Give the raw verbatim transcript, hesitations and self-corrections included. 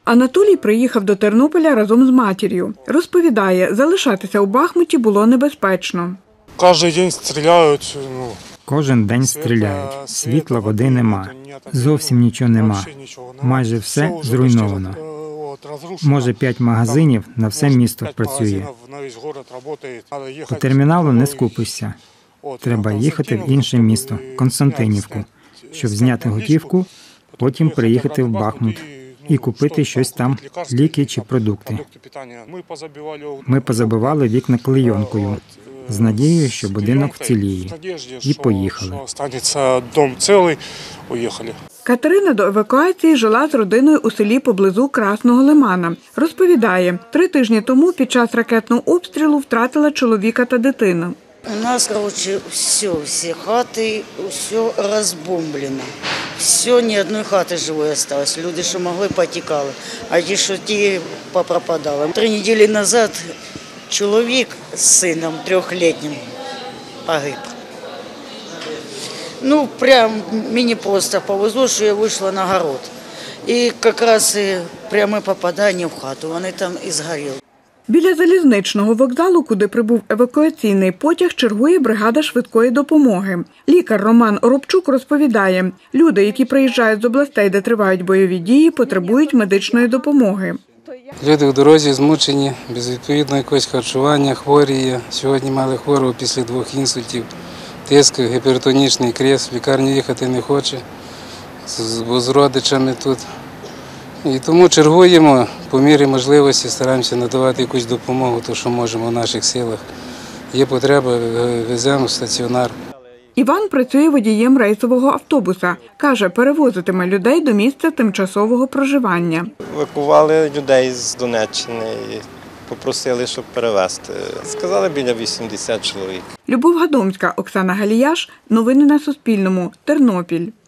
Анатолій приїхав до Тернополя разом з матір'ю. Розповідає, залишатися у Бахмуті було небезпечно. Кожен день стріляють. Кожен день стріляють. Світла, води нема. Зовсім нічого нема. Майже все зруйновано. Може, п'ять магазинів на все місто працює. По терміналу не скупишся. Треба їхати в інше місто, Константинівку, щоб зняти готівку, потім приїхати в Бахмут і купити щось там, ліки чи продукти. Ми позабивали вікна клейонкою, з надією, що будинок вціліє. І поїхали. Катерина до евакуації жила з родиною у селі поблизу Красного Лимана. Розповідає, три тижні тому під час ракетного обстрілу втратила чоловіка та дитину. У нас, короче, все, всі хати, все розбомблено. Все, ні одної хати живої осталось. Люди, що могли, потікали, а ті, що ті, попропадали. Три неділі назад чоловік з сином трьохлітнім погиб. Ну, прям мені просто повезло, що я вийшла на город. І якраз пряме попадання в хату, вони там і згоріли. Біля залізничного вокзалу, куди прибув евакуаційний потяг, чергує бригада швидкої допомоги. Лікар Роман Оробчук розповідає, люди, які приїжджають з областей, де тривають бойові дії, потребують медичної допомоги. Люди в дорозі змучені, без відповідного якогось харчування, хворі є. Сьогодні мали хворого після двох інсультів, тиск, гіпертонічний криз, в лікарню їхати не хоче, бо з родичами тут. І тому чергуємо, по мірі можливості стараємося надавати якусь допомогу, то що можемо в наших силах. Є потреба, веземо в стаціонар. Іван працює водієм рейсового автобуса. Каже, перевозитиме людей до місця тимчасового проживання. Евакували людей з Донеччини і попросили, щоб перевезти. Сказали, біля вісімдесят чоловік. Любов Гадомська, Оксана Галіяш. Новини на Суспільному. Тернопіль.